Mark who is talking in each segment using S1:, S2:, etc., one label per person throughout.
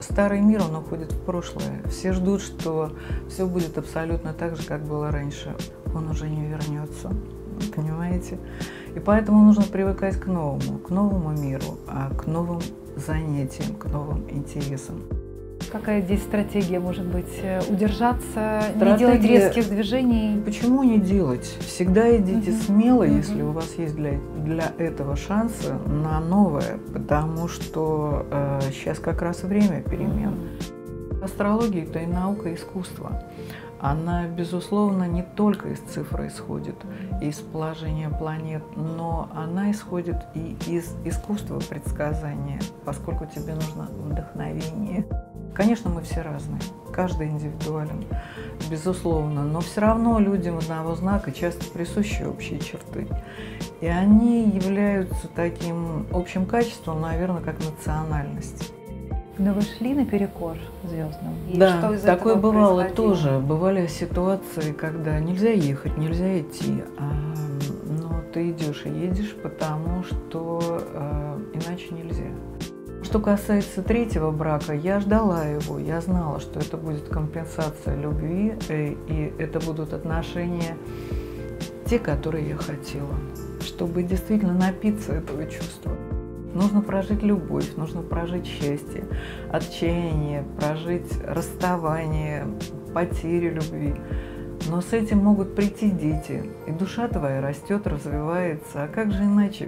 S1: Старый мир, он уходит в прошлое. Все ждут, что все будет абсолютно так же, как было раньше. Он уже не вернется, понимаете? И поэтому нужно привыкать к новому миру, к новым занятиям, к новым интересам.
S2: Какая здесь стратегия может быть? Удержаться, не делать резких движений?
S1: Почему не делать? Всегда идите смело, если у вас есть для этого шансы на новое, потому что сейчас как раз время перемен. Астрология – это и наука, искусство. Она, безусловно, не только из цифр исходит, из положения планет, но она исходит и из искусства предсказания, поскольку тебе нужно вдохновение. Конечно, мы все разные, каждый индивидуален, безусловно, но все равно людям одного знака часто присущи общие черты. И они являются таким общим качеством, наверное, как национальность.
S2: Но вы шли наперекор звездам? И
S1: да,
S2: что из
S1: такое
S2: этого
S1: бывало
S2: происходило?
S1: тоже. Бывали ситуации, когда нельзя ехать, нельзя идти, но ты идешь и едешь, потому что иначе нельзя. Что касается третьего брака, я ждала его, я знала, что это будет компенсация любви, и это будут отношения те, которые я хотела, чтобы действительно напиться этого чувства. Нужно прожить любовь, нужно прожить счастье, отчаяние, прожить расставание, потерю любви. Но с этим могут прийти дети, и душа твоя растет, развивается. А как же иначе?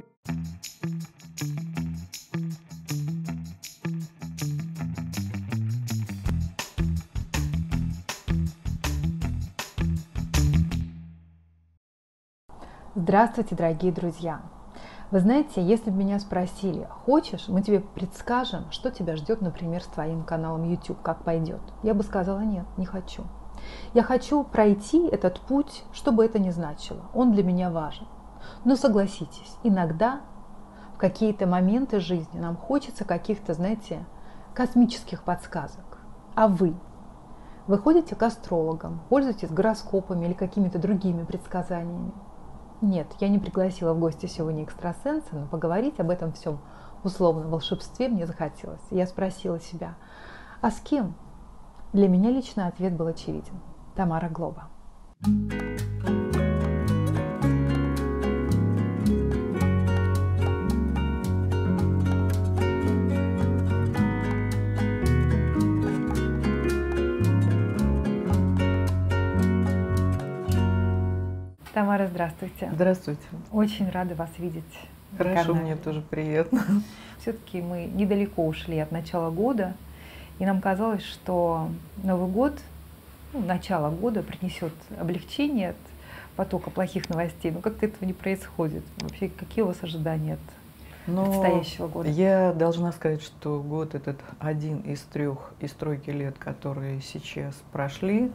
S2: Здравствуйте, дорогие друзья! Вы знаете, если бы меня спросили, хочешь, мы тебе предскажем, что тебя ждет, например, с твоим каналом YouTube, как пойдет, я бы сказала, нет, не хочу. Я хочу пройти этот путь, что бы это ни значило. Он для меня важен. Но согласитесь, иногда в какие-то моменты жизни нам хочется каких-то, знаете, космических подсказок. А вы? Вы ходите к астрологам, пользуетесь гороскопами или какими-то другими предсказаниями? Нет, я не пригласила в гости сегодня экстрасенса, но поговорить об этом всем условном волшебстве мне захотелось. Я спросила себя, а с кем? Для меня лично ответ был очевиден. Тамара Глоба. Тамара, здравствуйте.
S1: Здравствуйте.
S2: Очень рада вас видеть.
S1: Хорошо, мне тоже приятно.
S2: Все-таки мы недалеко ушли от начала года, и нам казалось, что Новый год, начало года принесет облегчение от потока плохих новостей, но как-то этого не происходит. Вообще, какие у вас ожидания от предстоящего года?
S1: Я должна сказать, что год этот один из тройки лет, которые сейчас прошли.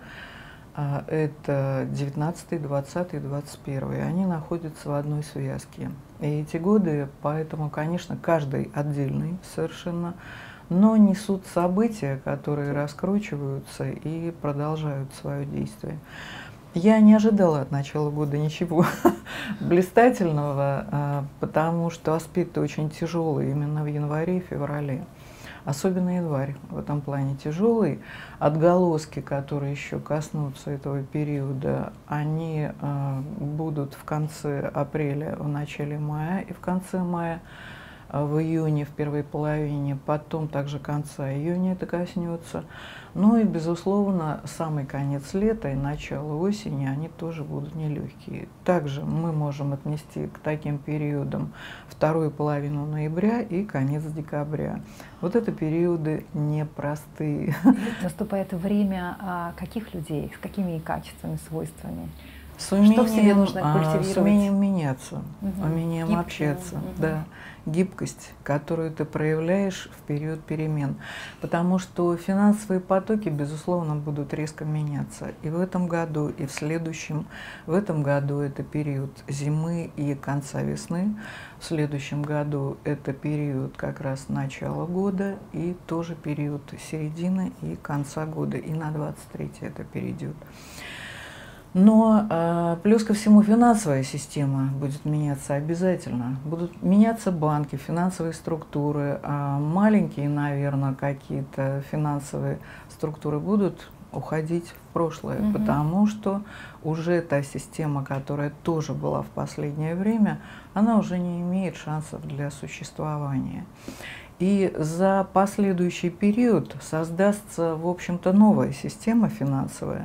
S1: Это 19-й, 20-й, 21-й. Они находятся в одной связке. И эти годы, поэтому, конечно, каждый отдельный совершенно, но несут события, которые раскручиваются и продолжают свое действие. Я не ожидала от начала года ничего блистательного, потому что аспекты очень тяжелые именно в январе и феврале. Особенно январь в этом плане тяжелый. Отголоски, которые еще коснутся этого периода, они будут в конце апреля, в начале мая и в конце мая, в июне, в первой половине, потом также конца июня это коснется. Ну и, безусловно, самый конец лета и начало осени, они тоже будут нелегкие. Также мы можем отнести к таким периодам вторую половину ноября и конец декабря. Вот это периоды непростые.
S2: Наступает время каких людей, с какими качествами, свойствами?
S1: С умением,
S2: что в себе нужно культивировать?
S1: С умением меняться, умением
S2: Гибким,
S1: общаться, да, гибкость, которую ты проявляешь в период перемен. Потому что финансовые потоки, безусловно, будут резко меняться. И в этом году, и в следующем. В этом году это период зимы и конца весны. В следующем году это период как раз начала года и тоже период середины и конца года. И на 23-й это перейдет. Но плюс ко всему финансовая система будет меняться обязательно. Будут меняться банки, финансовые структуры. Маленькие, наверное, какие-то финансовые структуры будут уходить в прошлое, потому что уже та система, которая тоже была в последнее время, она уже не имеет шансов для существования. И за последующий период создастся, в общем-то, новая система финансовая,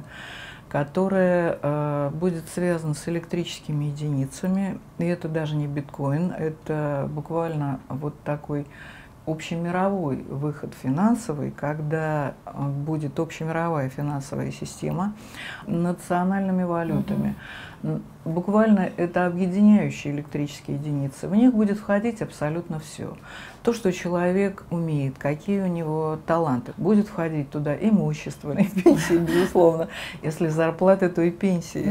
S1: которая будет связана с электрическими единицами. И это даже не биткоин, это буквально вот такой общемировой выход финансовый, когда будет общемировая финансовая система национальными валютами. Буквально это объединяющие электрические единицы. В них будет входить абсолютно все. То, что человек умеет, какие у него таланты. Будет входить туда имущество, и пенсии, безусловно. Если зарплаты, то и пенсии.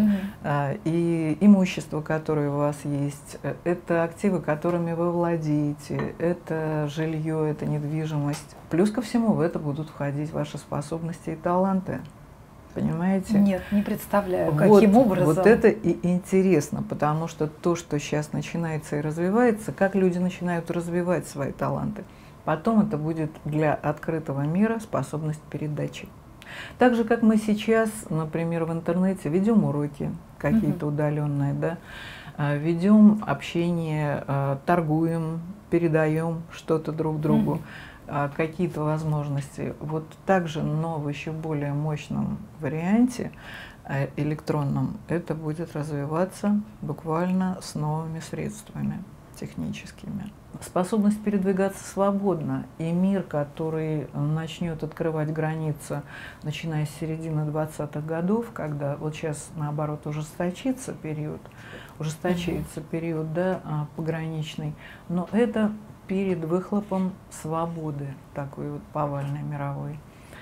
S1: И имущество, которое у вас есть, это активы, которыми вы владеете, это жилье, это недвижимость. Плюс ко всему в это будут входить ваши способности и таланты. Понимаете?
S2: Нет, не представляю, каким образом.
S1: Вот это и интересно, потому что то, что сейчас начинается и развивается, как люди начинают развивать свои таланты, потом это будет для открытого мира способность передачи. Так же, как мы сейчас, например, в интернете ведем уроки какие-то удаленные, да, ведем общение, торгуем, передаем что-то друг другу. Какие-то возможности. Вот также, но в еще более мощном варианте, электронном, это будет развиваться буквально с новыми средствами техническими. Способность передвигаться свободно и мир, который начнет открывать границы, начиная с середины 20-х годов, когда вот сейчас, наоборот, ужесточится период, да, пограничный, но это перед выхлопом свободы, такой вот повальной мировой.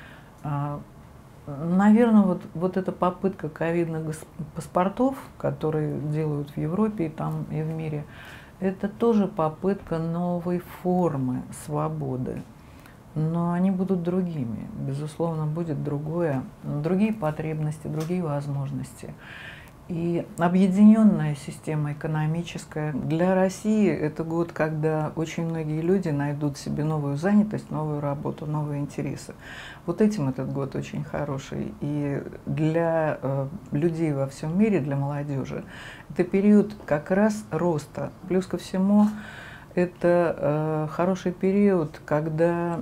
S1: Наверное, вот эта попытка ковидных паспортов, которые делают в Европе и там и в мире, это тоже попытка новой формы свободы. Но они будут другими. Безусловно, будет другие потребности, другие возможности. И объединенная система экономическая. Для России это год, когда очень многие люди найдут себе новую занятость, новую работу, новые интересы. Вот этим этот год очень хороший. И для людей во всем мире, для молодежи, это период как раз роста. Плюс ко всему, это хороший период, когда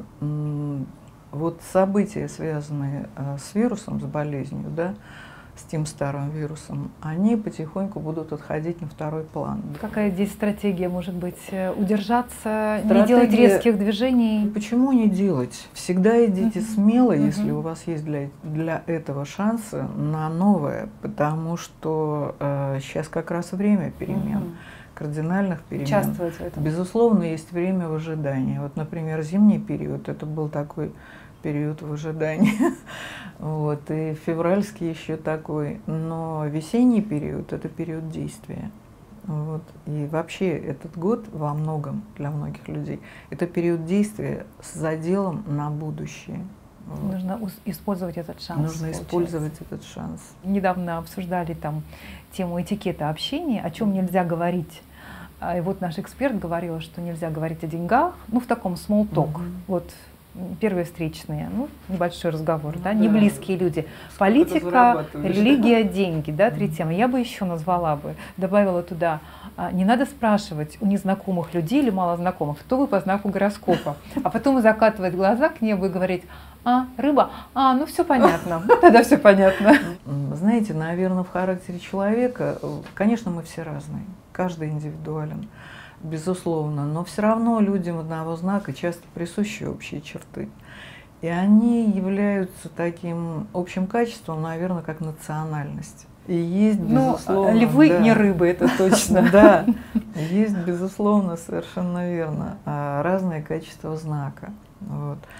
S1: вот события, связанные с вирусом, с болезнью, да, с тем старым вирусом, они потихоньку будут отходить на второй план.
S2: Какая здесь стратегия может быть? Удержаться, не делать резких движений?
S1: Почему не делать? Всегда идите смело, если у вас есть для этого шансы на новое, потому что сейчас как раз время перемен. Кардинальных перемен.
S2: Участвовать в этом.
S1: Безусловно, есть время в ожидании. Вот, например, зимний период, это был такой период в ожидании. Вот, и февральский еще такой. Но весенний период – это период действия. Вот. И вообще этот год во многом для многих людей – это период действия с заделом на будущее. Вот.
S2: Нужно использовать этот шанс.
S1: Нужно использовать этот шанс.
S2: Недавно обсуждали там тему этикета общения, о чем нельзя говорить. И вот наш эксперт говорил, что нельзя говорить о деньгах, ну в таком small talk. Вот первые встречные, ну, небольшой разговор, да, не близкие люди. Политика, религия, деньги, да, три темы. Я бы еще назвала бы, добавила туда, не надо спрашивать у незнакомых людей или малознакомых, кто вы по знаку гороскопа, а потом закатывать глаза к небу и говорить: рыба, ну все понятно, тогда все понятно.
S1: Знаете, наверное, в характере человека, конечно, мы все разные, каждый индивидуален. Безусловно, но все равно людям одного знака часто присущи общие черты. И они являются таким общим качеством, наверное, как национальность. И есть, безусловно…
S2: львы не рыбы, это точно.
S1: Да, есть, безусловно, совершенно верно, разные качества знака. Вот.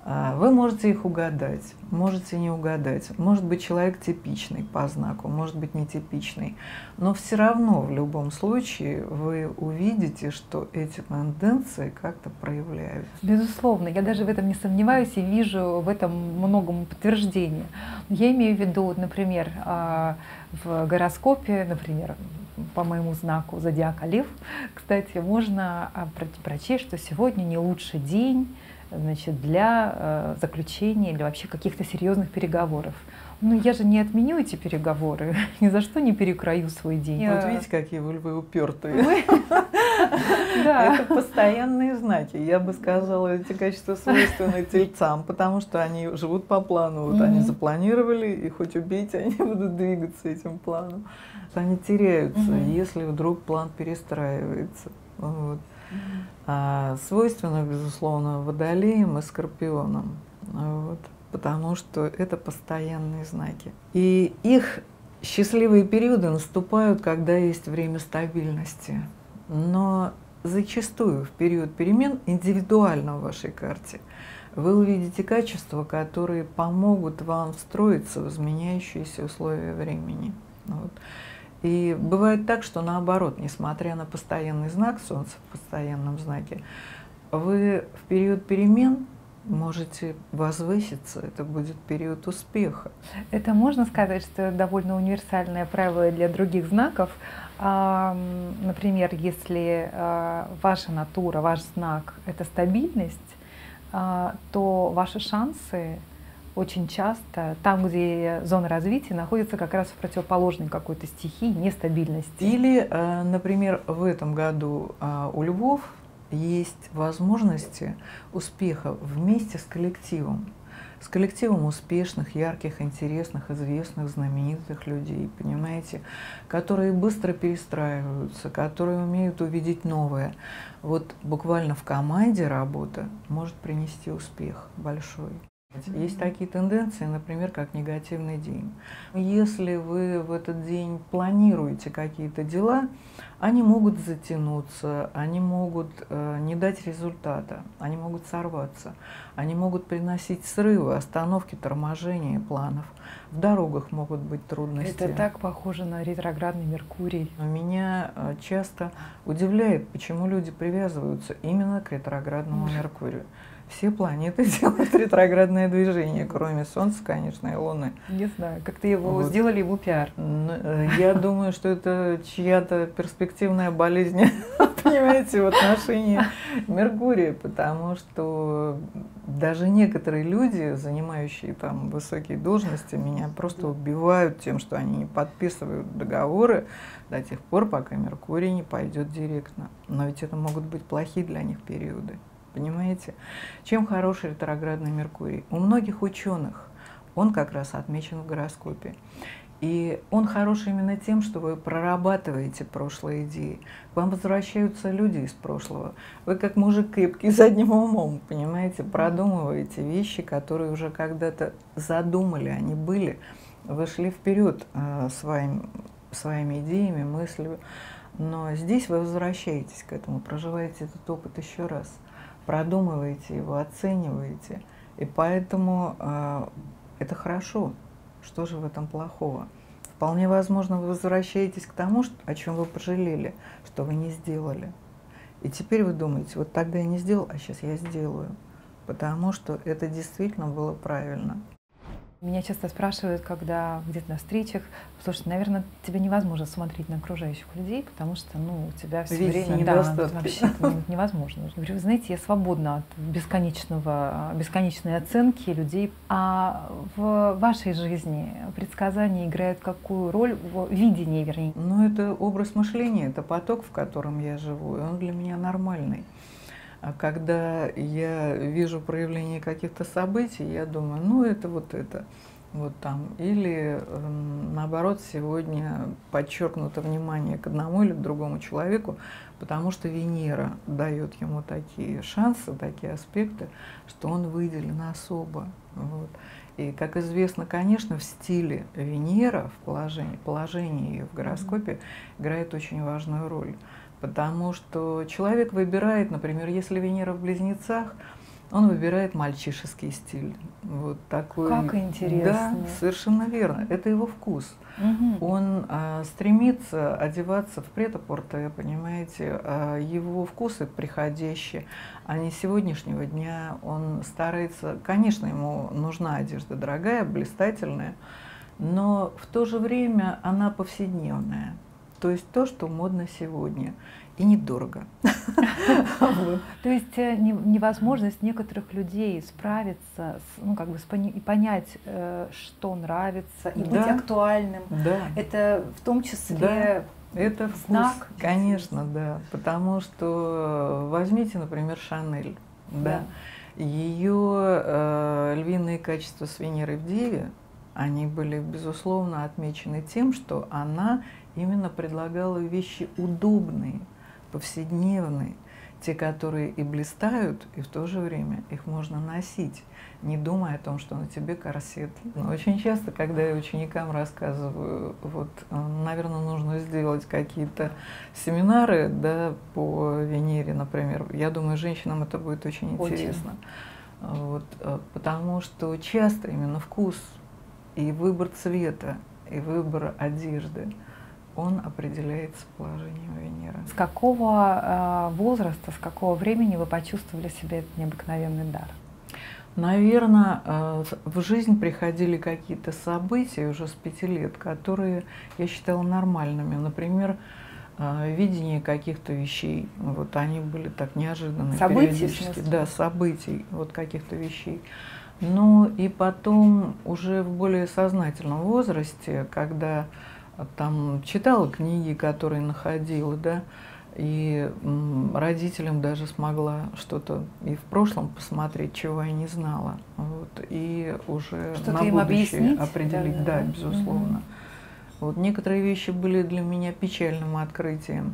S1: Вы можете их угадать, можете не угадать. Может быть, человек типичный по знаку, может быть, нетипичный. Но все равно в любом случае вы увидите, что эти тенденции как-то проявляются.
S2: Безусловно, я даже в этом не сомневаюсь и вижу в этом многому подтверждение. Я имею в виду, например, в гороскопе, например, по моему знаку зодиака Лев, кстати, можно прочесть, что сегодня не лучший день, значит, для заключения или вообще каких-то серьезных переговоров. Ну, я же не отменю эти переговоры, ни за что не перекрою свой день.
S1: Вот видите, какие вы львы упертые. Это постоянные знаки. Я бы сказала, эти качества свойственны тельцам, потому что они живут по плану. Вот они запланировали, и хоть убейте, они будут двигаться этим планом. Они теряются, если вдруг план перестраивается. Вот. Свойственно, безусловно, водолеям и скорпионам, вот, потому что это постоянные знаки. И их счастливые периоды наступают, когда есть время стабильности. Но зачастую в период перемен индивидуально в вашей карте вы увидите качества, которые помогут вам встроиться в изменяющиеся условия времени. Вот. И бывает так, что наоборот, несмотря на постоянный знак Солнца в постоянном знаке, вы в период перемен можете возвыситься, это будет период успеха.
S2: Это можно сказать, что довольно универсальное правило для других знаков. Например, если ваша натура, ваш знак — это стабильность, то ваши шансы очень часто там, где зона развития находится как раз в противоположной какой-то стихии, нестабильности.
S1: Или, например, в этом году у львов есть возможности успеха вместе с коллективом успешных, ярких, интересных, известных, знаменитых людей, понимаете, которые быстро перестраиваются, которые умеют увидеть новое. Вот буквально в команде работа может принести успех большой. Есть такие тенденции, например, как негативный день. Если вы в этот день планируете какие-то дела, они могут затянуться, они могут не дать результата, они могут сорваться, они могут приносить срывы, остановки, торможения планов. В дорогах могут быть трудности.
S2: Это так похоже на ретроградный Меркурий.
S1: Меня часто удивляет, почему люди привязываются именно к ретроградному Меркурию. Все планеты делают ретроградное движение, кроме Солнца, конечно, и Луны.
S2: Не знаю, как-то его сделали ему пиар.
S1: Я думаю, что это чья-то перспективная болезнь, понимаете, в отношении Меркурия, потому что даже некоторые люди, занимающие там высокие должности, меня просто убивают тем, что они не подписывают договоры до тех пор, пока Меркурий не пойдет директно. Но ведь это могут быть плохие для них периоды. Понимаете? Чем хороший ретроградный Меркурий? У многих ученых он как раз отмечен в гороскопе. И он хорош именно тем, что вы прорабатываете прошлые идеи. К вам возвращаются люди из прошлого. Вы как мужик крепкий задним умом, понимаете, продумываете вещи, которые уже когда-то задумали, они были. Вы шли вперед своими идеями, мыслями. Но здесь вы возвращаетесь к этому, проживаете этот опыт еще раз. Продумываете его, оцениваете. И поэтому это хорошо. Что же в этом плохого? Вполне возможно, вы возвращаетесь к тому, о чем вы пожалели, что вы не сделали. И теперь вы думаете, вот тогда я не сделал, а сейчас я сделаю. Потому что это действительно было правильно.
S2: Меня часто спрашивают, когда где-то на встречах: слушай, наверное, тебе невозможно смотреть на окружающих людей, потому что, ну, у тебя все время вообще невозможно. Я говорю, вы знаете, я свободна от бесконечной оценки людей. А в вашей жизни предсказания играют какую роль в видении, вернее?
S1: Ну, это образ мышления, это поток, в котором я живу, и он для меня нормальный. А когда я вижу проявление каких-то событий, я думаю, ну это вот там. Или наоборот, сегодня подчеркнуто внимание к одному или к другому человеку, потому что Венера дает ему такие шансы, такие аспекты, что он выделен особо. Вот. И, как известно, конечно, в стиле Венера, в положении ее в гороскопе играет очень важную роль. Потому что человек выбирает, например, если Венера в Близнецах, Он выбирает мальчишеский стиль. Вот такой.
S2: Как интересно.
S1: Да, совершенно верно. Это его вкус.
S2: Угу.
S1: Он стремится одеваться в прет-а-порте, понимаете, его вкусы приходящие, а не сегодняшнего дня. Он старается, конечно, ему нужна одежда дорогая, блистательная, но в то же время она повседневная. То есть то, что модно сегодня. И недорого.
S2: То есть невозможность некоторых людей справиться, и понять, что нравится, и быть актуальным. Это в том числе
S1: это вкус,
S2: знак.
S1: Конечно, да. Потому что возьмите, например, Шанель. Да. Ее львиные качества с Венерой в Деве, они были, безусловно, отмечены тем, что она именно предлагала вещи удобные, повседневные, те, которые и блистают, и в то же время их можно носить, не думая о том, что на тебе корсет. Но очень часто, когда я ученикам рассказываю, вот, наверное, нужно сделать какие-то семинары, да, по Венере, например, я думаю, женщинам это будет очень интересно. Вот, потому что часто именно вкус и выбор цвета, и выбор одежды, он определяется положением Венеры.
S2: С какого возраста, с какого времени вы почувствовали в себе этот необыкновенный дар?
S1: Наверное, в жизнь приходили какие-то события уже с 5 лет, которые я считала нормальными. Например, видение каких-то вещей. Вот они были так неожиданные.
S2: Событий?
S1: Да, событий, вот каких-то вещей. Ну и потом уже в более сознательном возрасте, когда там читала книги, которые находила, да, и родителям даже смогла что-то и в прошлом посмотреть, чего я не знала, вот, и уже на будущее определить, да, безусловно. Вот некоторые вещи были для меня печальным открытием,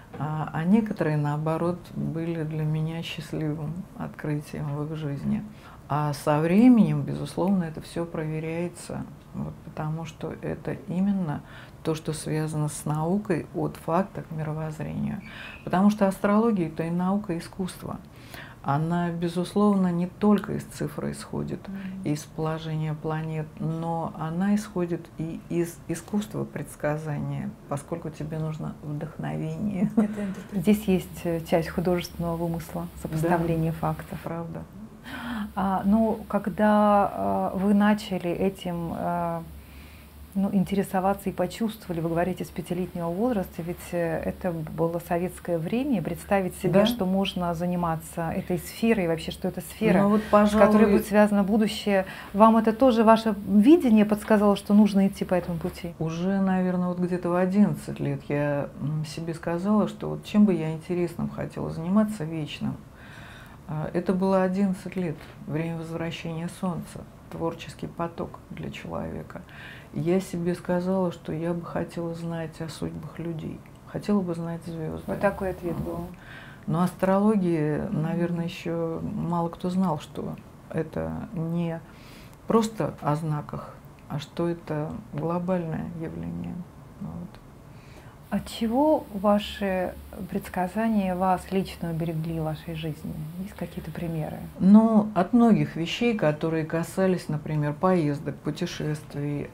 S1: а некоторые, наоборот, были для меня счастливым открытием в их жизни. А со временем, безусловно, это все проверяется, вот, потому что это именно то, что связано с наукой от факта к мировоззрению. Потому что астрология – это и наука, и искусство. Она, безусловно, не только из цифр исходит, из положения планет, но она исходит и из искусства предсказания, поскольку тебе нужно вдохновение.
S2: Здесь есть часть художественного вымысла, сопоставление фактов.
S1: Правда.
S2: Ну, когда вы начали этим интересоваться и почувствовали, вы говорите, с 5-летнего возраста, ведь это было советское время, представить себе, что можно заниматься этой сферой, и вообще, что это сфера,
S1: вот, пожалуй,
S2: с которой будет связано будущее. Вам это тоже ваше видение подсказало, что нужно идти по этому пути?
S1: Уже, наверное, вот где-то в 11 лет я себе сказала, что вот чем бы я интересным хотела заниматься вечным. Это было 11 лет, время возвращения Солнца, творческий поток для человека. Я себе сказала, что я бы хотела знать о судьбах людей, хотела бы знать звезды.
S2: Вот такой ответ был.
S1: Но астрологии, наверное, еще мало кто знал, что это не просто о знаках, а что это глобальное явление. Вот.
S2: От чего ваши предсказания вас лично уберегли в вашей жизни? Есть какие-то примеры?
S1: Ну, от многих вещей, которые касались, например, поездок, путешествий,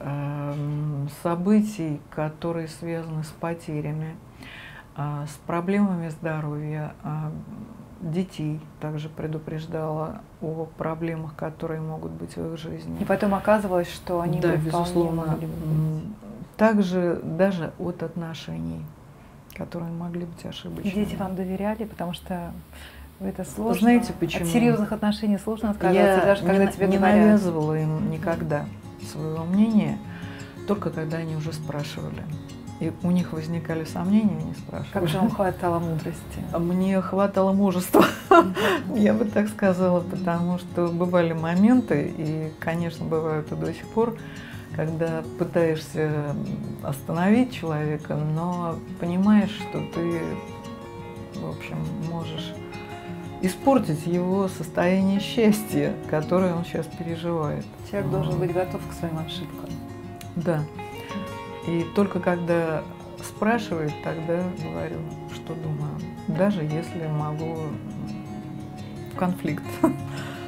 S1: событий, которые связаны с потерями, с проблемами здоровья, детей также предупреждала о проблемах, которые могут быть в их жизни.
S2: И потом оказывалось, что они
S1: да,
S2: вполне
S1: безусловно,
S2: могли быть.
S1: Также даже от отношений, которые могли быть ошибочными.
S2: И дети вам доверяли, потому что это сложно.
S1: Знаете почему?
S2: От серьезных отношений сложно отказаться,
S1: я
S2: даже когда тебе
S1: не
S2: говорят.
S1: навязывала им никогда своего мнения, только когда они уже спрашивали. И у них возникали сомнения, они спрашивали.
S2: Как же вам хватало мудрости?
S1: Мне хватало мужества, я бы так сказала, потому что бывали моменты, и, конечно, бывают и до сих пор, когда пытаешься остановить человека, но понимаешь, что ты, в общем, можешь испортить его состояние счастья, которое он сейчас переживает.
S2: Человек должен быть готов к своим ошибкам.
S1: Да. И только когда спрашивает, тогда говорю, что думаю. Даже если могу в конфликт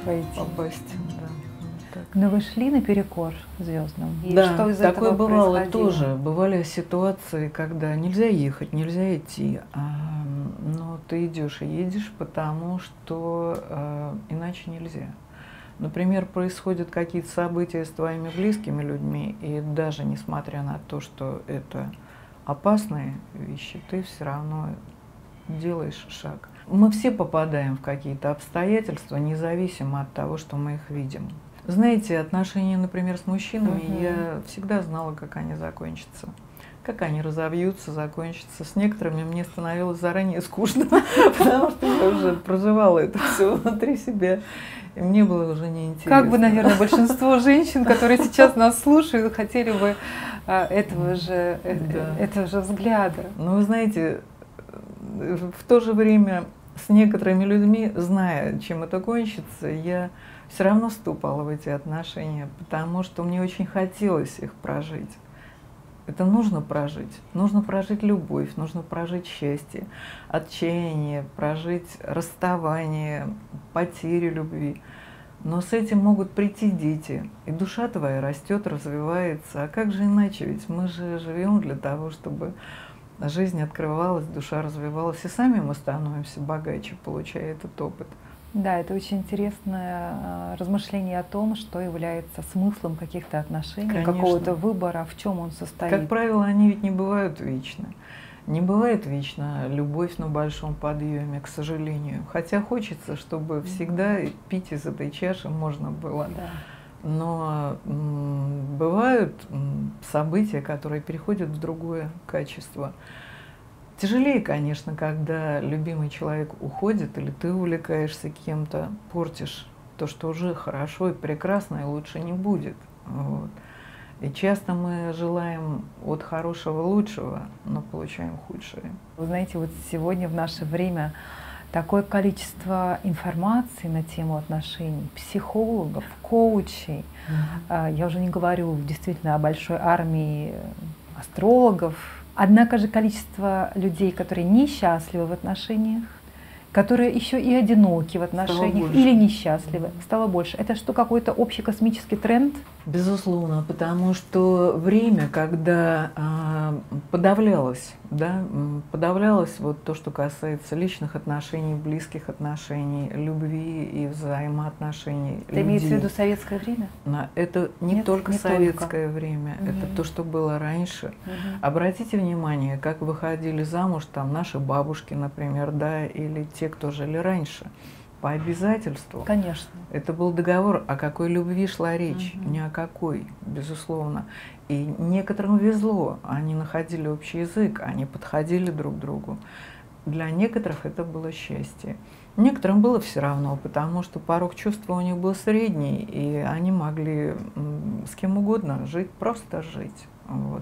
S2: войти.
S1: Попасть, да. Так.
S2: Но вы шли наперекор звездам? И
S1: Да,
S2: что из
S1: такое
S2: этого
S1: бывало
S2: происходило?
S1: тоже. Бывали ситуации, когда нельзя ехать, нельзя идти, но ты идешь и едешь, потому что иначе нельзя. Например, происходят какие-то события с твоими близкими людьми, и даже несмотря на то, что это опасные вещи, ты все равно делаешь шаг. Мы все попадаем в какие-то обстоятельства, независимо от того, что мы их видим. Знаете, отношения, например, с мужчинами, я всегда знала, как они закончатся. Как они разовьются, закончатся. С некоторыми мне становилось заранее скучно, потому что я уже проживала это все внутри себя, и мне было уже неинтересно.
S2: Как бы, наверное, большинство женщин, которые сейчас нас слушают, хотели бы этого же взгляда.
S1: Но вы знаете, в то же время с некоторыми людьми, зная, чем это кончится, я все равно вступала в эти отношения, потому что мне очень хотелось их прожить. Это нужно прожить любовь, нужно прожить счастье, отчаяние, прожить расставание, потерю любви. Но с этим могут прийти дети, и душа твоя растет, развивается. А как же иначе? Ведь мы же живем для того, чтобы жизнь открывалась, душа развивалась, и сами мы становимся богаче, получая этот опыт.
S2: Да, это очень интересное размышление о том, что является смыслом каких-то отношений, какого-то выбора, в чем он состоит.
S1: Как правило, они ведь не бывают вечны. Не бывает вечно любовь на большом подъеме, к сожалению. Хотя хочется, чтобы всегда пить из этой чаши можно было.
S2: Да.
S1: Но бывают события, которые переходят в другое качество. Тяжелее, конечно, когда любимый человек уходит, или ты увлекаешься кем-то, портишь то, что уже хорошо и прекрасно, и лучше не будет. Вот. И часто мы желаем от хорошего лучшего, но получаем худшее.
S2: Вы знаете, вот сегодня в наше время такое количество информации на тему отношений, психологов, коучей. Я уже не говорю действительно о большой армии астрологов. Однако же количество людей, которые несчастливы в отношениях, которые еще и одиноки в отношениях или несчастливы, стало больше. Это что, какой-то общий космический тренд?
S1: Безусловно, потому что время, когда подавлялось вот то, что касается личных отношений, близких отношений, любви и взаимоотношений.
S2: Это имеется в виду советское время?
S1: Это не только советское время, это то, что было раньше. Обратите внимание, как выходили замуж там наши бабушки, например, да, или те, кто жили раньше. По обязательству.
S2: Конечно.
S1: Это был договор, о какой любви шла речь, ни о какой, безусловно. И некоторым везло, они находили общий язык, они подходили друг к другу. Для некоторых это было счастье. Некоторым было все равно, потому что порог чувства у них был средний, и они могли с кем угодно жить, просто жить. Вот.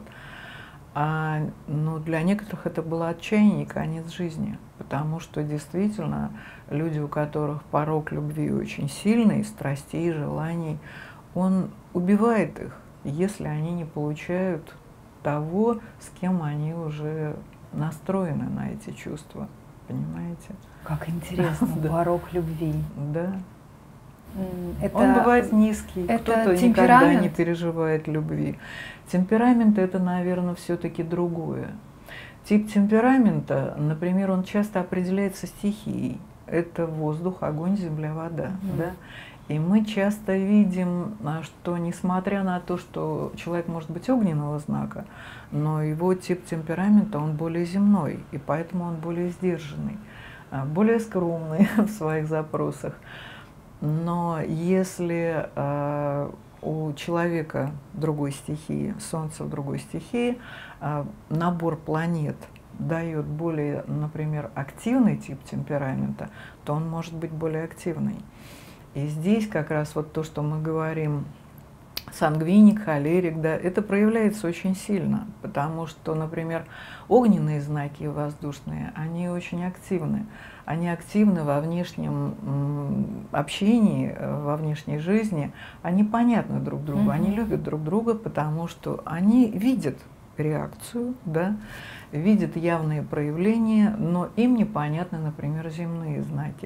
S1: Но для некоторых это было отчаяние и конец жизни, потому что действительно люди, у которых порог любви очень сильный, страстей, желаний, он убивает их, если они не получают того, с кем они уже настроены на эти чувства, понимаете?
S2: Как интересно, порог любви.
S1: Да.
S2: Он
S1: бывает низкий, кто-то никогда не переживает любви. Темперамент – это, наверное, все-таки другое. Тип темперамента, например, он часто определяется стихией. Это воздух, огонь, земля, вода. Да? И мы часто видим, что несмотря на то, что человек может быть огненного знака, но его тип темперамента, он более земной, и поэтому он более сдержанный, более скромный в своих запросах. Но если у человека другой стихии, Солнце в другой стихии, набор планет дает более, например, активный тип темперамента, то он может быть более активный. И здесь как раз вот то, что мы говорим, сангвиник, холерик, да, это проявляется очень сильно, потому что, например, огненные знаки воздушные, они очень активны. Они активны во внешнем общении, во внешней жизни, они понятны друг другу, они любят друг друга, потому что они видят реакцию, да, видят явные проявления, но им непонятны, например, земные знаки.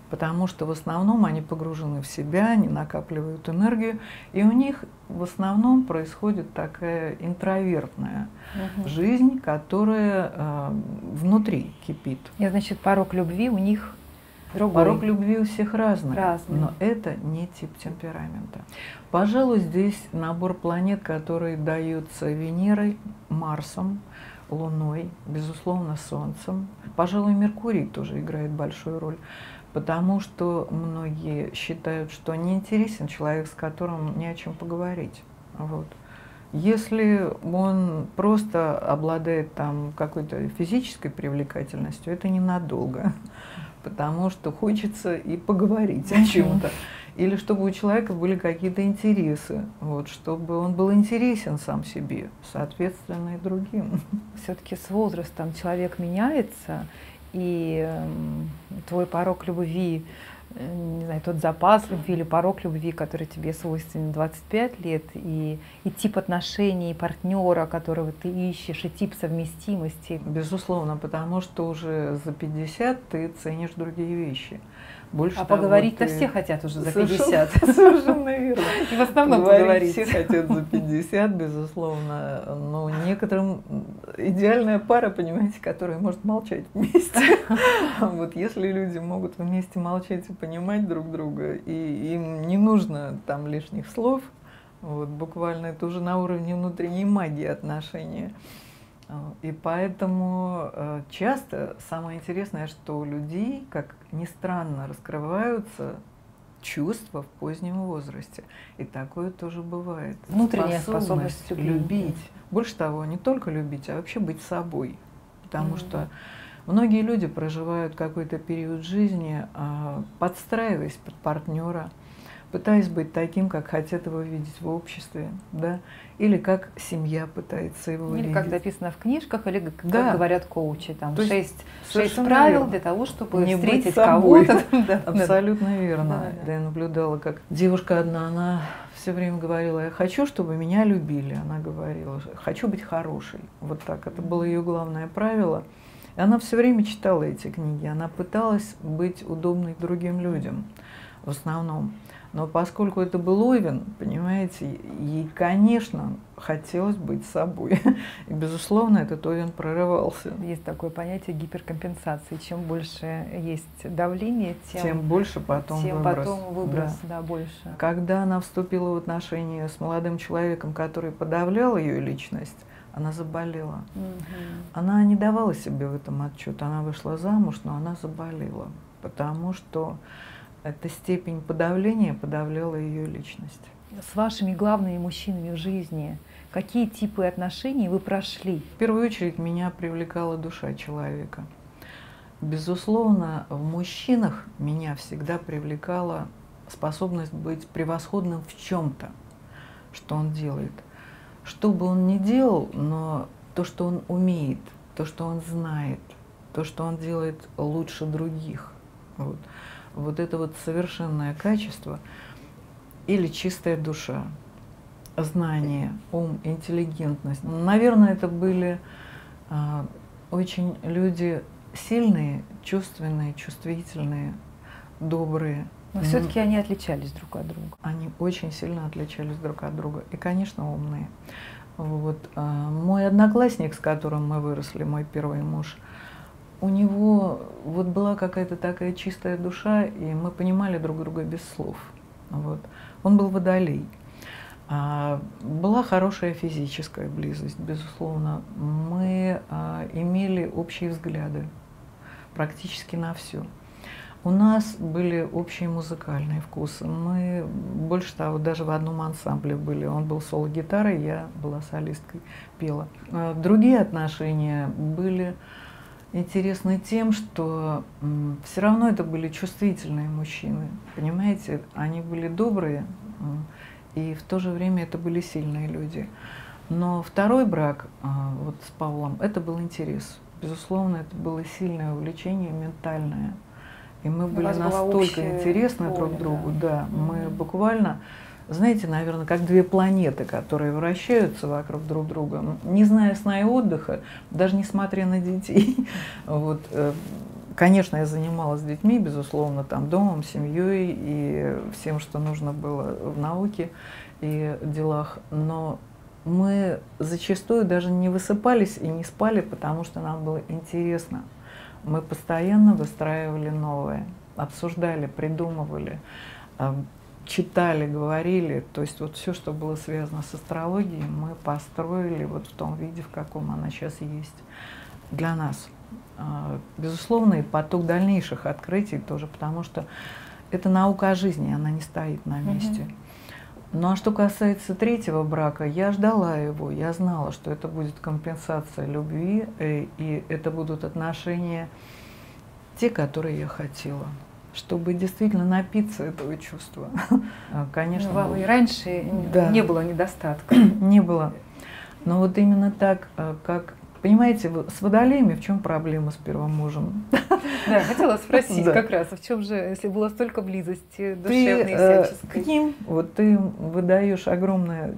S1: потому что в основном они погружены в себя, они накапливают энергию, и у них в основном происходит такая интровертная жизнь, которая внутри кипит.
S2: И значит, порог любви у них другой.
S1: Порог любви у всех разный, но это не тип темперамента. Пожалуй, здесь набор планет, которые даются Венерой, Марсом, Луной, безусловно, Солнцем. Пожалуй, Меркурий тоже играет большую роль, потому что многие считают, что неинтересен человек, с которым не о чем поговорить. Вот. Если он просто обладает там какой-то физической привлекательностью, это ненадолго, потому что хочется и поговорить о чем-то. Или чтобы у человека были какие-то интересы, вот, чтобы он был интересен сам себе, соответственно, и другим.
S2: Все-таки с возрастом человек меняется, и твой порог любви, не знаю, тот запас любви или порог любви, который тебе свойственен 25 лет, и тип отношений, партнера, которого ты ищешь, и тип совместимости.
S1: Безусловно, потому что уже за 50 ты ценишь другие вещи. Больше
S2: поговорить-то все хотят уже за 50.
S1: Совершенно верно.
S2: И в основном поговорить.
S1: Все хотят за 50, безусловно. Но некоторым идеальная пара, понимаете, которая может молчать вместе. Вот если люди могут вместе молчать и понимать друг друга, и им не нужно там лишних слов, вот, буквально это уже на уровне внутренней магии отношения. И поэтому часто самое интересное, что у людей, как ни странно, раскрываются чувства в позднем возрасте. И такое тоже бывает.
S2: Внутренняя способность
S1: любить. Больше того, не только любить, а вообще быть собой. Потому что многие люди проживают какой-то период жизни, подстраиваясь под партнера, пытаясь быть таким, как хотят его видеть в обществе, да, или как семья пытается его видеть.
S2: Или как написано в книжках, или как говорят коучи, там 6 правил для того, чтобы не встретить кого-то.
S1: Абсолютно верно. Да, я наблюдала, как девушка одна, она все время говорила: я хочу, чтобы меня любили. Она говорила: хочу быть хорошей. Вот так. Это было ее главное правило. И она все время читала эти книги. Она пыталась быть удобной другим людям в основном. Но поскольку это был Овен, понимаете, ей, конечно, хотелось быть собой. И, безусловно, этот Овен прорывался.
S2: Есть такое понятие гиперкомпенсации. Чем больше есть давление,
S1: тем больше потом
S2: выброс, да, больше.
S1: Когда она вступила в отношения с молодым человеком, который подавлял ее личность, она заболела. Она не давала себе в этом отчет. Она вышла замуж, но она заболела, потому что эта степень подавления подавляла ее личность.
S2: С вашими главными мужчинами в жизни какие типы отношений вы прошли?
S1: В первую очередь меня привлекала душа человека. Безусловно, в мужчинах меня всегда привлекала способность быть превосходным в чем-то, что он делает. Что бы он ни делал, но то, что он умеет, то, что он знает, то, что он делает лучше других. Вот это вот совершенное качество или чистая душа, знание, ум, интеллигентность. Наверное, это были очень люди сильные, чувственные, чувствительные, добрые.
S2: Но все-таки они отличались друг от друга.
S1: Они очень сильно отличались друг от друга. И, конечно, умные. Вот, мой одноклассник, с которым мы выросли, мой первый муж, у него вот была какая-то такая чистая душа, и мы понимали друг друга без слов. Вот. Он был водолей. Была хорошая физическая близость, безусловно. Мы имели общие взгляды практически на все. У нас были общие музыкальные вкусы. Мы, больше того, даже в одном ансамбле были. Он был соло-гитарой, я была солисткой, пела. Другие отношения были интересны тем, что все равно это были чувствительные мужчины, понимаете? Они были добрые, и в то же время это были сильные люди. Но второй брак вот с Павлом, это был интерес. Безусловно, это было сильное увлечение, ментальное. И мы были настолько интересны друг другу, да, мы буквально, знаете, наверное, как две планеты, которые вращаются вокруг друг друга, не зная сна и отдыха, даже несмотря на детей. Вот, Конечно, я занималась с детьми, безусловно, там домом, семьей и всем, что нужно было в науке и делах, но мы зачастую даже не высыпались и не спали, потому что нам было интересно. Мы постоянно выстраивали новое, обсуждали, придумывали, читали, говорили. То есть вот все, что было связано с астрологией, мы построили вот в том виде, в каком она сейчас есть для нас. Безусловно, и поток дальнейших открытий тоже, потому что это наука о жизни, она не стоит на месте. Ну а что касается третьего брака, я ждала его, я знала, что это будет компенсация любви, и это будут отношения те, которые я хотела, чтобы действительно напиться этого чувства. Конечно,
S2: вам и раньше не было недостатка.
S1: Не было. Но вот именно так, как... Понимаете, с водолеями в чем проблема с первым мужем?
S2: Да, хотела спросить как раз, в чем же, если было столько близости душевной и всяческой?
S1: К ним, вот ты выдаешь огромный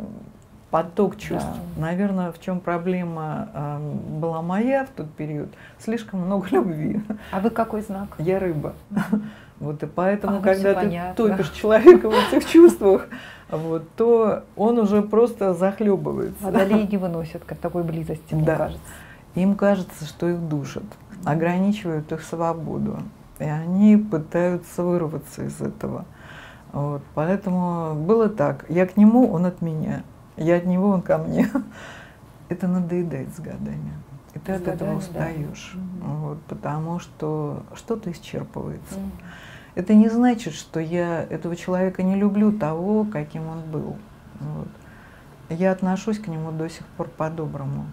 S1: поток чувств. Да. Наверное, в чем проблема была моя в тот период? Слишком много любви.
S2: А вы какой знак?
S1: Я рыба. Вот и поэтому, когда ты топишь человека в этих чувствах, вот, то он уже просто захлебывается.
S2: Водолеи не выносят как такой близости, мне кажется.
S1: Им кажется, что их душат, ограничивают их свободу, и они пытаются вырваться из этого. Вот, поэтому было так: я к нему, он от меня, я от него, он ко мне. Это надоедает с годами, и ты от этого устаешь, вот, потому что что-то исчерпывается. Это не значит, что я этого человека не люблю, того, каким он был. Вот. Я отношусь к нему до сих пор по-доброму,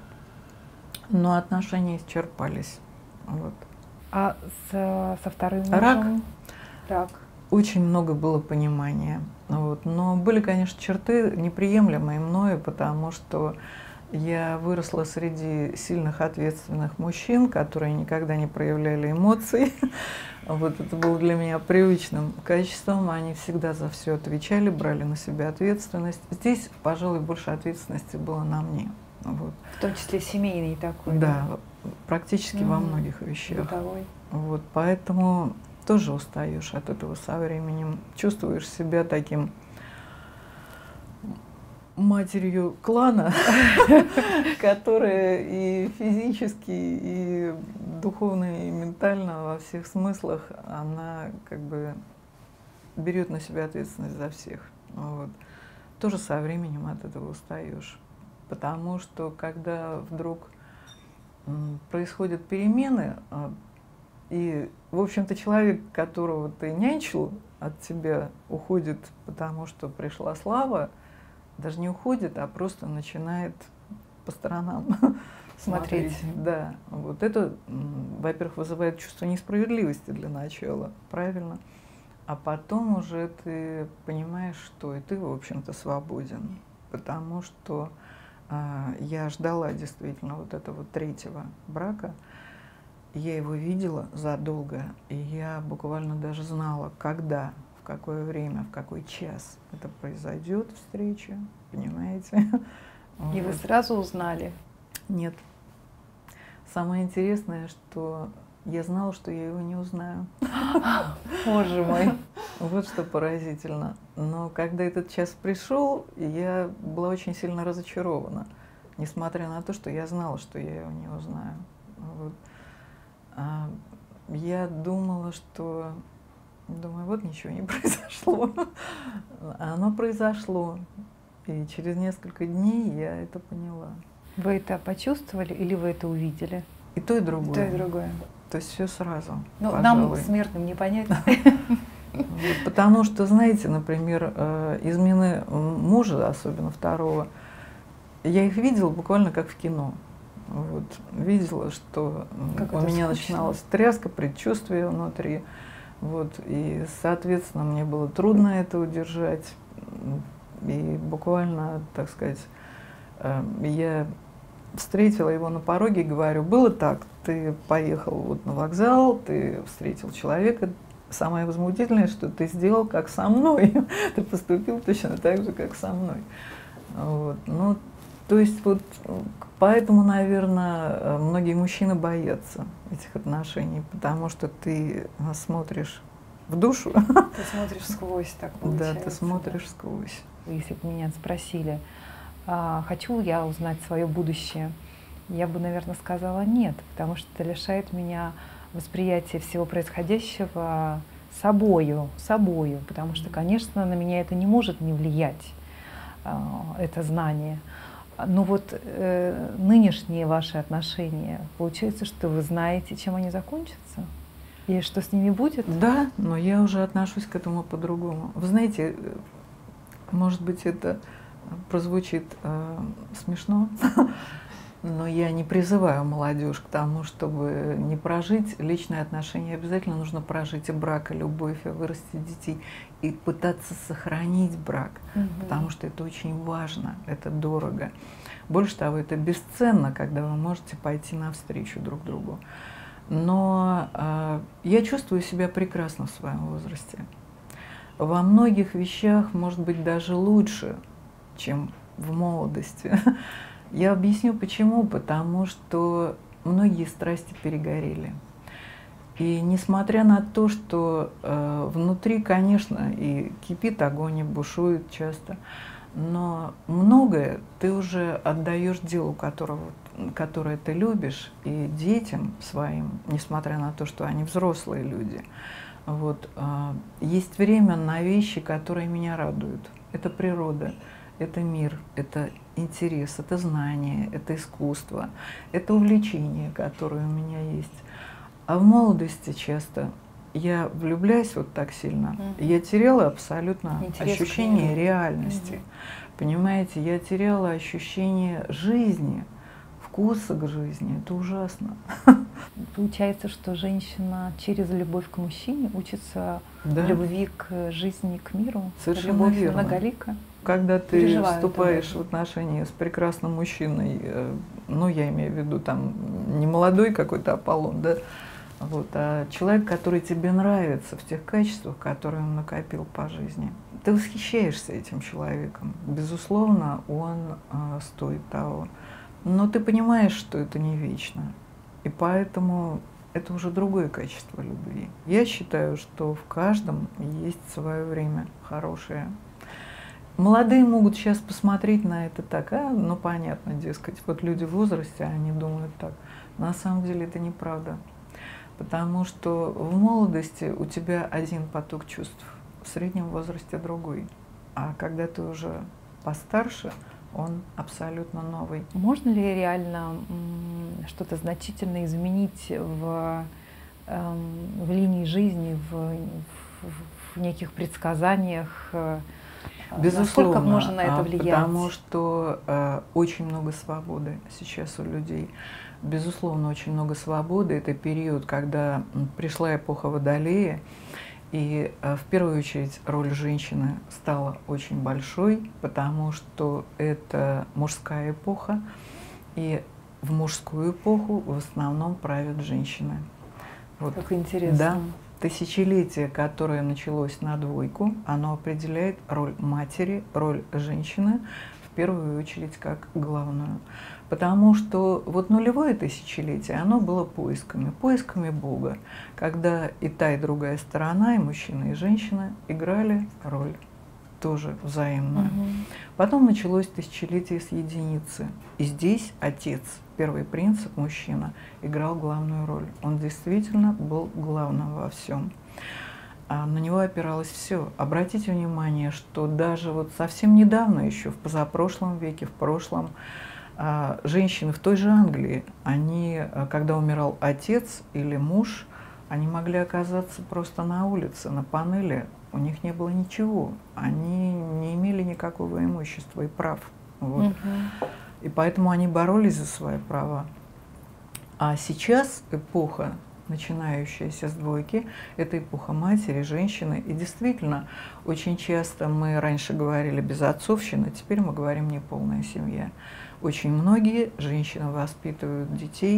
S1: но отношения исчерпались. Вот.
S2: А со вторым
S1: мужем?
S2: Рак.
S1: Очень много было понимания. Вот. Но были, конечно, черты неприемлемые мною, потому что я выросла среди сильных, ответственных мужчин, которые никогда не проявляли эмоций. Вот это было для меня привычным качеством. Они всегда за все отвечали, брали на себя ответственность. Здесь, пожалуй, больше ответственности было на мне. Вот.
S2: В том числе семейный такой.
S1: Да, практически во многих вещах.
S2: Бытовой.
S1: Вот, поэтому тоже устаешь от этого со временем. Чувствуешь себя таким матерью клана, которая и физически, и духовно, и ментально во всех смыслах, она как бы берет на себя ответственность за всех. Вот. Тоже со временем от этого устаешь. Потому что когда вдруг происходят перемены, и, в общем-то, человек, которого ты нянчил, от тебя уходит, потому что пришла слава, даже не уходит, а просто начинает по сторонам смотреть. Да, вот это, во-первых, вызывает чувство несправедливости для начала, правильно? А потом уже ты понимаешь, что и ты, в общем-то, свободен, потому что я ждала действительно вот этого третьего брака. Я его видела задолго, и я буквально даже знала, когда, в какое время, в какой час это произойдет, встреча, понимаете?
S2: И вы сразу узнали?
S1: Нет. Самое интересное, что я знала, что я его не узнаю.
S2: Боже мой!
S1: Вот что поразительно. Но когда этот час пришел, я была очень сильно разочарована, несмотря на то, что я знала, что я его не узнаю. Вот. Я думала, что... Думаю, вот ничего не произошло. А оно произошло. И через несколько дней я это поняла.
S2: Вы это почувствовали или вы это увидели?
S1: И то, и другое.
S2: И то, и другое.
S1: То есть все сразу.
S2: Ну, нам, смертным, не понять.
S1: Потому что, знаете, например, измены мужа, особенно второго, я их видела буквально как в кино. Вот. Видела, что у меня начиналась тряска, предчувствие внутри. Вот. И, соответственно, мне было трудно это удержать. И буквально, так сказать, я встретила его на пороге и говорю: было так, ты поехал вот на вокзал, ты встретил человека, самое возмутительное, что ты сделал как со мной, ты поступил точно так же, как со мной. Вот. Ну, То есть вот поэтому, наверное, многие мужчины боятся этих отношений, потому что ты смотришь в душу.
S2: Ты смотришь сквозь, так получается.
S1: Да, ты смотришь сквозь.
S2: Если бы меня спросили, хочу я узнать свое будущее, я бы, наверное, сказала нет, потому что это лишает меня восприятия всего происходящего собою, потому что, конечно, на меня это не может не влиять, это знание. Но вот нынешние ваши отношения, получается, что вы знаете, чем они закончатся? И что с ними будет?
S1: Да, но я уже отношусь к этому по-другому. Вы знаете, может быть, это прозвучит смешно, но я не призываю молодежь к тому, чтобы не прожить личные отношения. Обязательно нужно прожить и брак, и любовь, и вырастить детей, и пытаться сохранить брак, потому что это очень важно, это дорого. Больше того, это бесценно, когда вы можете пойти навстречу друг другу. Но я чувствую себя прекрасно в своем возрасте. Во многих вещах, может быть, даже лучше, чем в молодости. Я объясню почему. Потому что многие страсти перегорели. И несмотря на то, что внутри, конечно, и кипит огонь, и бушует часто, но многое ты уже отдаешь делу, которое ты любишь, и детям своим, несмотря на то, что они взрослые люди. Вот, есть время на вещи, которые меня радуют. Это природа, это мир, это интерес, это знание, это искусство, это увлечение, которое у меня есть. А в молодости часто я влюбляюсь вот так сильно, я теряла абсолютно ощущение реальности. Понимаете, я теряла ощущение жизни, вкуса к жизни. Это ужасно.
S2: Получается, что женщина через любовь к мужчине учится любви к жизни, к миру.
S1: Совершенно
S2: любовь
S1: верно.
S2: Многолика.
S1: Когда ты вступаешь в отношения с прекрасным мужчиной, ну, я имею в виду там не молодой какой-то Аполлон, да, вот, а человек, который тебе нравится в тех качествах, которые он накопил по жизни. Ты восхищаешься этим человеком. Безусловно, он стоит того. Но ты понимаешь, что это не вечно. И поэтому это уже другое качество любви. Я считаю, что в каждом есть свое время хорошее. Молодые могут сейчас посмотреть на это так, ну понятно, дескать, вот люди в возрасте, они думают так. На самом деле это неправда. Потому что в молодости у тебя один поток чувств, в среднем возрасте другой. А когда ты уже постарше, он абсолютно новый.
S2: Можно ли реально что-то значительно изменить в линии жизни, в неких предсказаниях?
S1: Безусловно,
S2: насколько можно на это влиять?
S1: Потому что очень много свободы сейчас у людей. Безусловно, очень много свободы. Это период, когда пришла эпоха Водолея, и в первую очередь роль женщины стала очень большой, потому что это мужская эпоха, и в мужскую эпоху в основном правят женщины.
S2: Вот. Как интересно.
S1: Да. Тысячелетие, которое началось на двойку, оно определяет роль матери, роль женщины, в первую очередь, как главную. Потому что вот нулевое тысячелетие, оно было поисками Бога, когда и та, и другая сторона, и мужчина, и женщина играли роль тоже взаимную. Потом началось тысячелетие с единицы. И здесь отец, первый принцип, мужчина, играл главную роль. Он действительно был главным во всем. На него опиралось все. Обратите внимание, что даже вот совсем недавно, еще в позапрошлом веке, в прошлом, женщины в той же Англии, они, когда умирал отец или муж, они могли оказаться просто на улице, на панели. У них не было ничего. Они не имели никакого имущества и прав. Вот. И поэтому они боролись за свои права. А сейчас эпоха, начинающаяся с двойки, это эпоха матери, женщины. И действительно, очень часто мы раньше говорили безотцовщина, теперь мы говорим неполная семья. Очень многие женщины воспитывают детей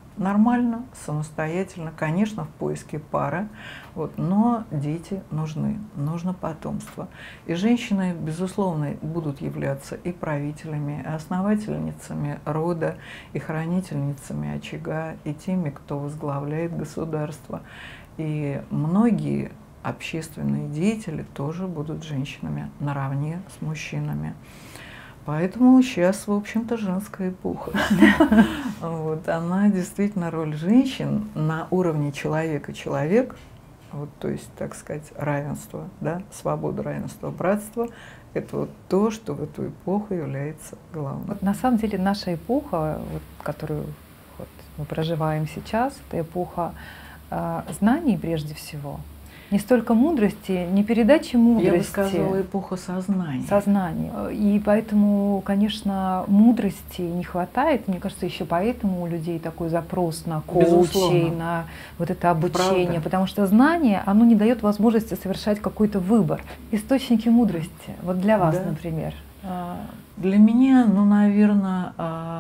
S1: нормально, самостоятельно, конечно, в поиске пары, вот, но дети нужны, нужно потомство. И женщины, безусловно, будут являться и правителями, и основательницами рода, и хранительницами очага, и теми, кто возглавляет государство. И многие общественные деятели тоже будут женщинами наравне с мужчинами. Поэтому сейчас, в общем-то, женская эпоха. Вот, она действительно роль женщин на уровне человека-человек, вот, то есть, так сказать, равенство, да, свобода, равенство, братство, это вот то, что в эту эпоху является главным.
S2: Вот на самом деле наша эпоха, вот, которую вот, мы проживаем сейчас, это эпоха знаний прежде всего. Не столько мудрости, не передачи мудрости.
S1: Я бы сказала, эпоха сознания.
S2: Сознания. И поэтому, конечно, мудрости не хватает. Мне кажется, еще поэтому у людей такой запрос на коучей, на вот это обучение. Правда. Потому что знание, оно не дает возможности совершать какой-то выбор. Источники мудрости. Вот для вас, да, например.
S1: Для меня, ну, наверное,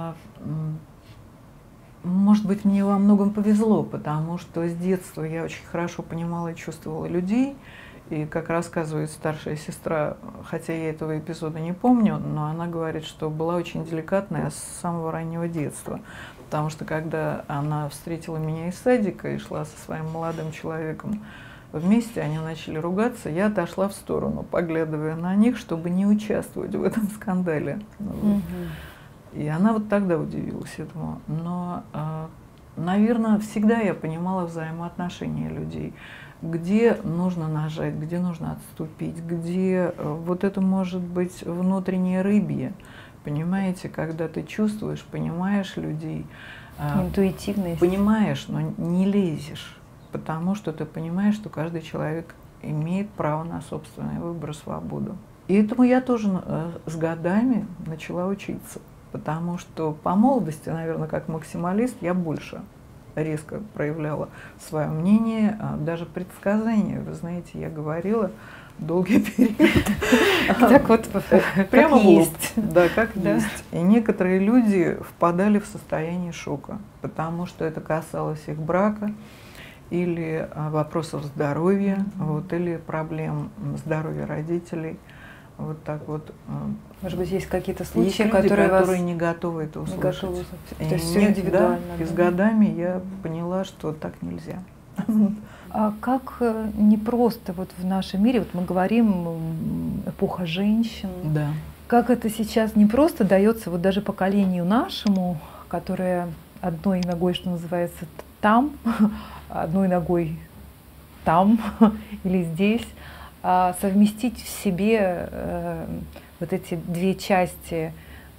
S1: может быть, мне во многом повезло, потому что с детства я очень хорошо понимала и чувствовала людей. И, как рассказывает старшая сестра, хотя я этого эпизода не помню, но она говорит, что была очень деликатная с самого раннего детства. Потому что, когда она встретила меня из садика и шла со своим молодым человеком вместе, они начали ругаться, я отошла в сторону, поглядывая на них, чтобы не участвовать в этом скандале. И она вот тогда удивилась этому. Но, наверное, всегда я понимала взаимоотношения людей. Где нужно нажать, где нужно отступить, где вот это может быть внутреннее рыбье. Понимаете, когда ты чувствуешь, понимаешь людей.
S2: Интуитивность.
S1: Понимаешь, но не лезешь. Потому что ты понимаешь, что каждый человек имеет право на собственный выбор, свободу. И этому я тоже с годами начала учиться. Потому что по молодости, наверное, как максималист, я больше резко проявляла свое мнение, даже предсказания. Вы знаете, я говорила долгий период.
S2: Так вот, прямо есть.
S1: Да, как есть. И некоторые люди впадали в состояние шока, потому что это касалось их брака или вопросов здоровья, вот, или проблем здоровья родителей. Вот так вот.
S2: Может быть, есть какие-то случаи,
S1: есть люди, которые
S2: вас
S1: не готовы это услышать.
S2: То есть все индивидуально.
S1: Да, и с годами я поняла, что так нельзя.
S2: А как непросто вот в нашем мире, вот мы говорим эпоха женщин,
S1: да.
S2: Как это сейчас непросто дается вот даже поколению нашему, которое одной ногой, что называется, там, одной ногой там или здесь, совместить в себе вот эти две части.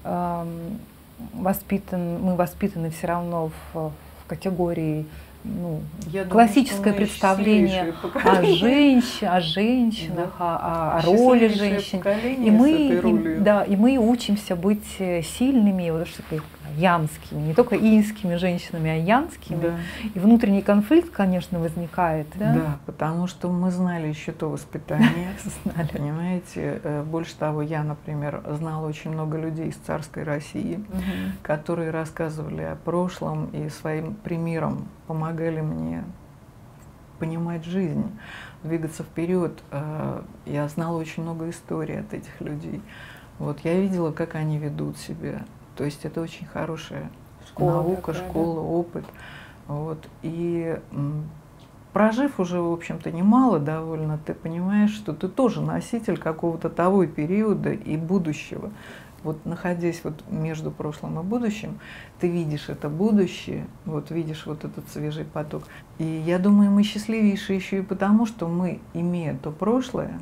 S2: Мы воспитаны все равно в категории, ну, классическое представление о женщинах, да, о роли женщин. И мы учимся быть сильными, вот, янскими, не только инскими женщинами, а янскими. Да. И внутренний конфликт, конечно, возникает. Да?
S1: Да, потому что мы знали еще то воспитание, понимаете. Больше того, я, например, знала очень много людей из царской России, которые рассказывали о прошлом и своим примером помогали мне понимать жизнь, двигаться вперед. Я знала очень много историй от этих людей. Вот, я видела, как они ведут себя. То есть это очень хорошая наука, школа, опыт. Вот. И прожив уже, в общем-то, немало довольно, ты понимаешь, что ты тоже носитель какого-то того периода и будущего. Вот находясь вот между прошлым и будущим, ты видишь это будущее, вот видишь вот этот свежий поток. И я думаю, мы счастливейшие еще и потому, что мы, имея то прошлое,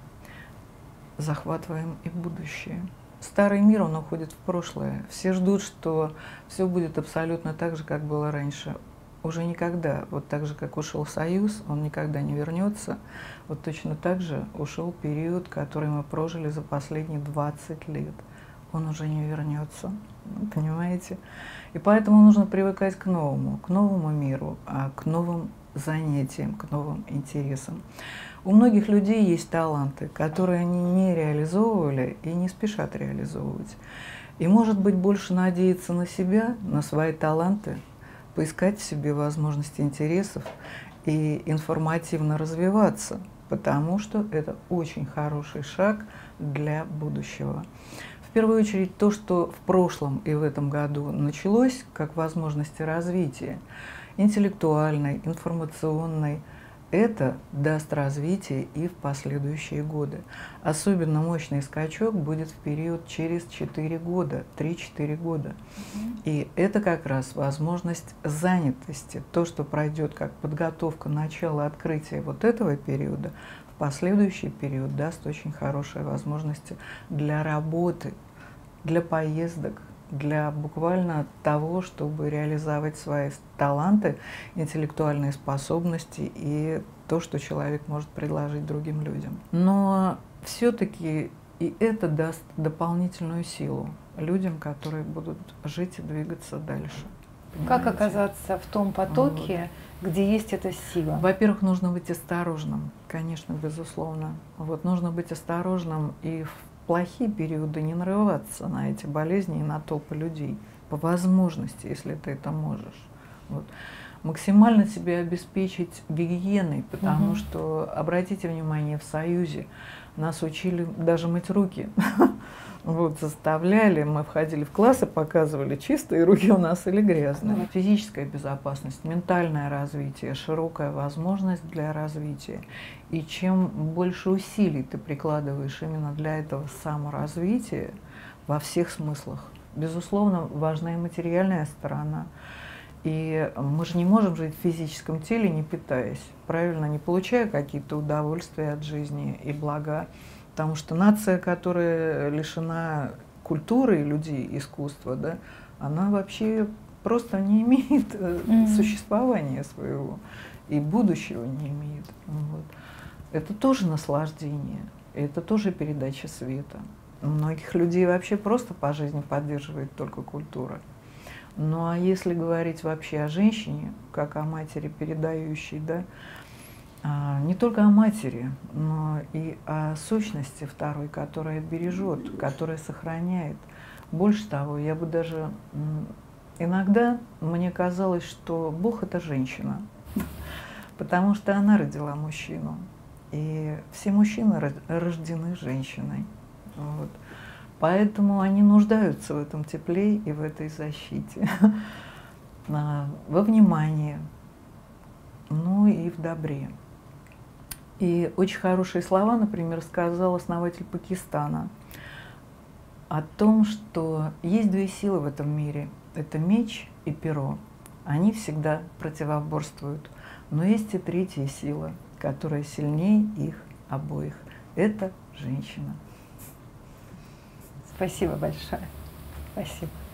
S1: захватываем и будущее. Старый мир, он уходит в прошлое. Все ждут, что все будет абсолютно так же, как было раньше. Уже никогда. Вот так же, как ушел Союз, он никогда не вернется. Вот точно так же ушел период, который мы прожили за последние 20 лет. Он уже не вернется. Понимаете? И поэтому нужно привыкать к новому миру, к новым занятиям, к новым интересам. У многих людей есть таланты, которые они не реализовывали и не спешат реализовывать. И, может быть, больше надеяться на себя, на свои таланты, поискать в себе возможности интересов и информативно развиваться, потому что это очень хороший шаг для будущего. В первую очередь то, что в прошлом и в этом году началось как возможности развития интеллектуальной, информационной, это даст развитие и в последующие годы. Особенно мощный скачок будет в период через 4 года, 3-4 года. И это как раз возможность занятости. То, что пройдет как подготовка начала открытия вот этого периода, в последующий период даст очень хорошие возможности для работы, для поездок, для буквально того, чтобы реализовать свои таланты, интеллектуальные способности и то, что человек может предложить другим людям. Но все-таки и это даст дополнительную силу людям, которые будут жить и двигаться дальше.
S2: Как оказаться в том потоке, где есть эта сила?
S1: Во-первых, нужно быть осторожным, конечно, безусловно. Нужно быть осторожным и в плохие периоды не нарываться на эти болезни и на толпы людей, по возможности, если ты это можешь. Максимально себе обеспечить гигиеной, потому что, обратите внимание, в Союзе нас учили даже мыть руки. Заставляли, мы входили в классы, показывали, чистые руки у нас или грязные. Физическая безопасность, ментальное развитие, широкая возможность для развития. И чем больше усилий ты прикладываешь именно для этого саморазвития во всех смыслах, безусловно, важна и материальная сторона. И мы же не можем жить в физическом теле, не питаясь, правильно, не получая какие-то удовольствия от жизни и блага. Потому что нация, которая лишена культуры людей, искусства, она вообще просто не имеет существования своего и будущего не имеет. Это тоже наслаждение, это тоже передача света. Многих людей вообще просто по жизни поддерживает только культура. Ну а если говорить вообще о женщине, как о матери передающей, не только о матери, но и о сущности второй, которая бережет, которая сохраняет. Больше того, я бы даже иногда мне казалось, что Бог — это женщина, потому что она родила мужчину, и все мужчины рождены женщиной. Поэтому они нуждаются в этом тепле и в этой защите, во внимании, и в добре. И очень хорошие слова, например, сказал основатель Пакистана о том, что есть две силы в этом мире – это меч и перо. Они всегда противоборствуют. Но есть и третья сила, которая сильнее их обоих – это женщина.
S2: Спасибо большое. Спасибо.